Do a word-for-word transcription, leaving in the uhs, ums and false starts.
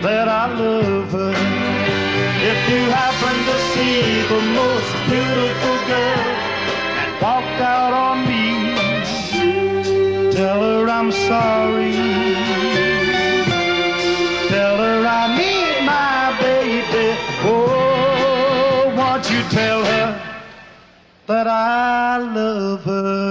that I love her. If you happen to see the most beautiful girl and walk out on me, tell her I'm sorry. Tell her I need my baby. Oh, won't you tell her that I love her?